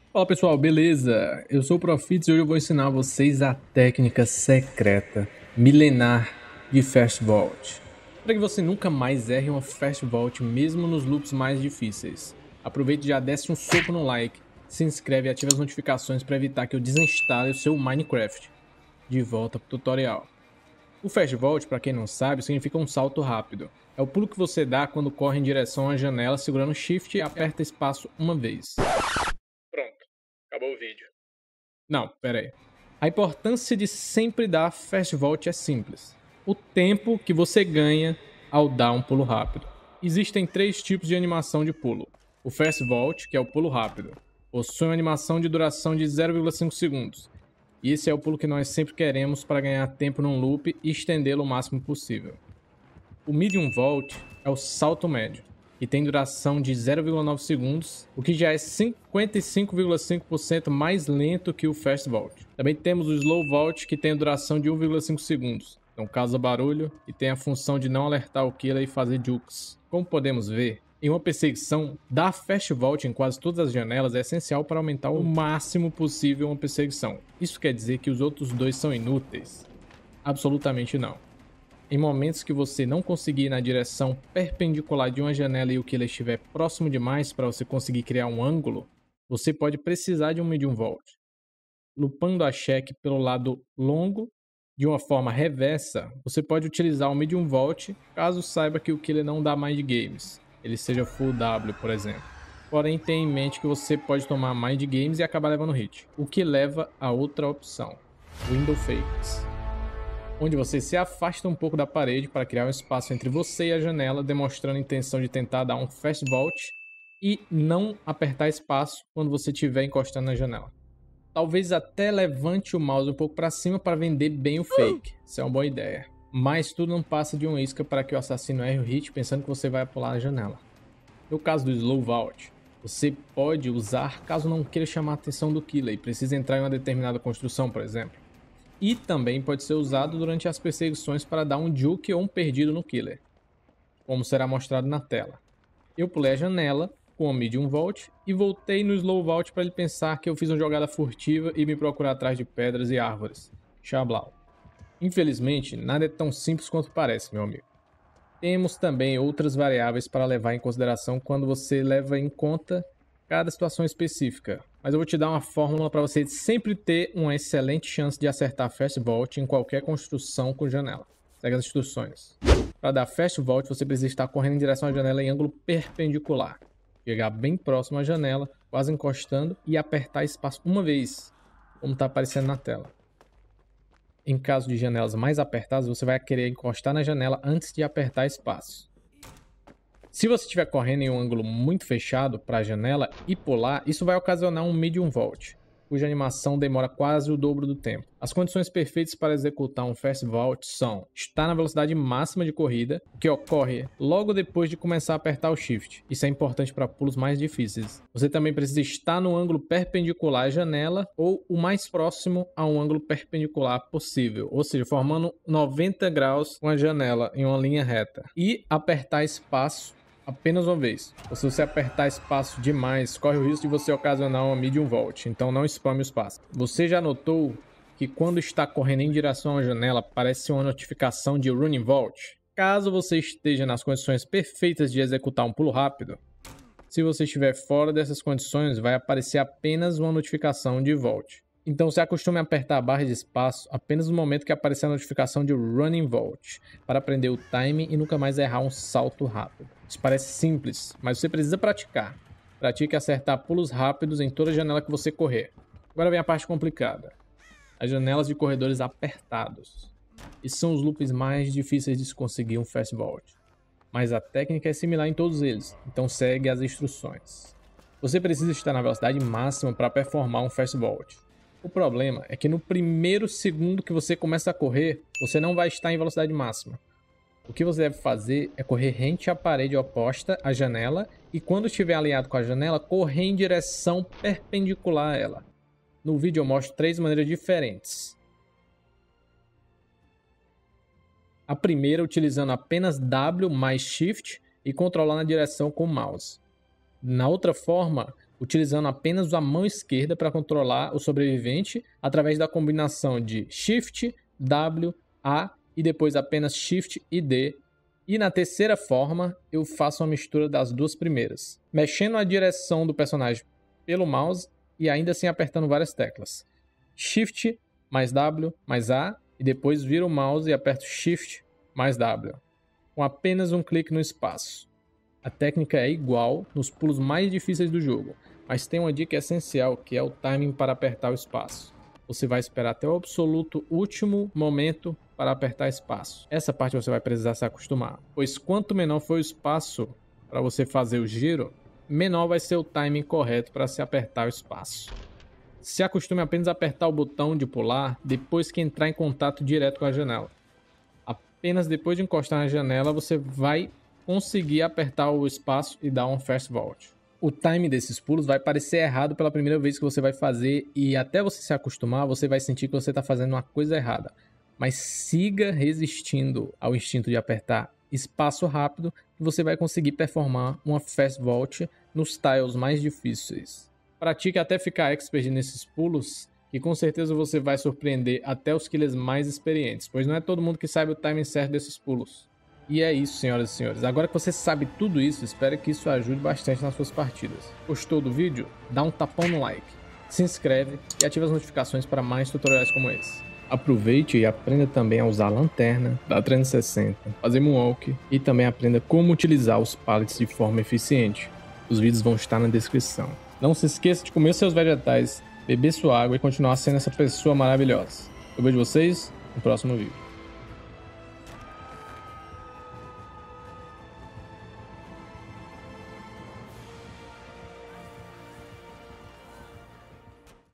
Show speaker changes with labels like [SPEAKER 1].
[SPEAKER 1] Fala pessoal, beleza? Eu sou o Profits e hoje eu vou ensinar vocês a técnica secreta, milenar de Fast Vault. Para que você nunca mais erre uma Fast Vault mesmo nos loops mais difíceis. Aproveite e já desce um soco no like, se inscreve e ative as notificações para evitar que eu desinstale o seu Minecraft. De volta pro tutorial. O Fast Vault, para quem não sabe, significa um salto rápido. É o pulo que você dá quando corre em direção à janela segurando Shift e aperta espaço uma vez. Pronto, acabou o vídeo. Não, pera aí. A importância de sempre dar Fast Vault é simples. O tempo que você ganha ao dar um pulo rápido. Existem três tipos de animação de pulo. O Fast Vault, que é o pulo rápido, possui uma animação de duração de 0,5 segundos. E esse é o pulo que nós sempre queremos para ganhar tempo num loop e estendê-lo o máximo possível. O Medium Vault é o salto médio, que tem duração de 0,9 segundos, o que já é 55,5% mais lento que o Fast Vault. Também temos o Slow Vault, que tem duração de 1,5 segundos, não causa barulho e tem a função de não alertar o killer e fazer jukes. Como podemos ver, em uma perseguição, dar Fast Vault em quase todas as janelas é essencial para aumentar o máximo possível uma perseguição. Isso quer dizer que os outros dois são inúteis? Absolutamente não. Em momentos que você não conseguir ir na direção perpendicular de uma janela e o killer estiver próximo demais para você conseguir criar um ângulo, você pode precisar de um Medium Vault. Lupando a check pelo lado longo, de uma forma reversa, você pode utilizar o Medium Vault caso saiba que o killer não dá mind games, ele seja full W, por exemplo. Porém, tenha em mente que você pode tomar mind games e acabar levando hit, o que leva a outra opção, Window Fakes, onde você se afasta um pouco da parede para criar um espaço entre você e a janela, demonstrando a intenção de tentar dar um Fast Vault e não apertar espaço quando você estiver encostando na janela. Talvez até levante o mouse um pouco para cima para vender bem o fake, isso é uma boa ideia. Mas tudo não passa de uma isca para que o assassino erre o hit pensando que você vai pular a janela. No caso do Slow Vault, você pode usar caso não queira chamar a atenção do killer e precise entrar em uma determinada construção, por exemplo. E também pode ser usado durante as perseguições para dar um juke ou um perdido no killer, como será mostrado na tela. Eu pulei a janela com a Medium Vault e voltei no Slow Vault para ele pensar que eu fiz uma jogada furtiva e me procurar atrás de pedras e árvores. Xablau. Infelizmente, nada é tão simples quanto parece, meu amigo. Temos também outras variáveis para levar em consideração quando você leva em conta cada situação específica, mas eu vou te dar uma fórmula para você sempre ter uma excelente chance de acertar Fast Vault em qualquer construção com janela. Segue as instruções. Para dar Fast Vault, você precisa estar correndo em direção à janela em ângulo perpendicular. Chegar bem próximo à janela, quase encostando, e apertar espaço uma vez, como está aparecendo na tela. Em caso de janelas mais apertadas, você vai querer encostar na janela antes de apertar espaço. Se você estiver correndo em um ângulo muito fechado para a janela e pular, isso vai ocasionar um Medium Vault, cuja animação demora quase o dobro do tempo. As condições perfeitas para executar um Fast Vault são estar na velocidade máxima de corrida, o que ocorre logo depois de começar a apertar o Shift. Isso é importante para pulos mais difíceis. Você também precisa estar no ângulo perpendicular à janela ou o mais próximo a um ângulo perpendicular possível, ou seja, formando 90 graus com a janela em uma linha reta. E apertar espaço apenas uma vez. Ou se você apertar espaço demais, corre o risco de você ocasionar uma Medium Vault, então não spame o espaço. Você já notou que quando está correndo em direção à janela, aparece uma notificação de Running Vault? Caso você esteja nas condições perfeitas de executar um pulo rápido, se você estiver fora dessas condições, vai aparecer apenas uma notificação de Vault. Então se acostume a apertar a barra de espaço apenas no momento que aparecer a notificação de Running Vault, para aprender o timing e nunca mais errar um salto rápido. Isso parece simples, mas você precisa praticar. Pratique acertar pulos rápidos em toda janela que você correr. Agora vem a parte complicada. As janelas de corredores apertados. Esses são os loops mais difíceis de se conseguir um Fast Vault. Mas a técnica é similar em todos eles, então segue as instruções. Você precisa estar na velocidade máxima para performar um Fast Vault. O problema é que no primeiro segundo que você começa a correr, você não vai estar em velocidade máxima. O que você deve fazer é correr rente à parede oposta à janela e quando estiver alinhado com a janela, correr em direção perpendicular a ela. No vídeo eu mostro 3 maneiras diferentes. A primeira utilizando apenas W mais Shift e controlando a direção com o mouse. Na outra forma, utilizando apenas a mão esquerda para controlar o sobrevivente através da combinação de Shift, W, A e depois apenas Shift e D. E na terceira forma, eu faço uma mistura das duas primeiras, mexendo a direção do personagem pelo mouse e ainda assim apertando várias teclas. Shift mais W mais A e depois viro o mouse e aperto Shift mais W, com apenas um clique no espaço. A técnica é igual nos pulos mais difíceis do jogo, mas tem uma dica essencial que é o timing para apertar o espaço. Você vai esperar até o absoluto último momento para apertar espaço. Essa parte você vai precisar se acostumar, pois quanto menor for o espaço para você fazer o giro, menor vai ser o timing correto para se apertar o espaço. Se acostume apenas a apertar o botão de pular depois que entrar em contato direto com a janela. Apenas depois de encostar na janela você vai conseguir apertar o espaço e dar um fast vault. O time desses pulos vai parecer errado pela primeira vez que você vai fazer e até você se acostumar, você vai sentir que você está fazendo uma coisa errada. Mas siga resistindo ao instinto de apertar espaço rápido e você vai conseguir performar uma fast vault nos tiles mais difíceis. Pratique até ficar expert nesses pulos e com certeza você vai surpreender até os killers mais experientes, pois não é todo mundo que sabe o timing certo desses pulos. E é isso, senhoras e senhores. Agora que você sabe tudo isso, espero que isso ajude bastante nas suas partidas. Gostou do vídeo? Dá um tapão no like, se inscreve e ativa as notificações para mais tutoriais como esse. Aproveite e aprenda também a usar a lanterna da 360, fazer moonwalk e também aprenda como utilizar os pallets de forma eficiente. Os vídeos vão estar na descrição. Não se esqueça de comer seus vegetais, beber sua água e continuar sendo essa pessoa maravilhosa. Eu vejo vocês no próximo vídeo.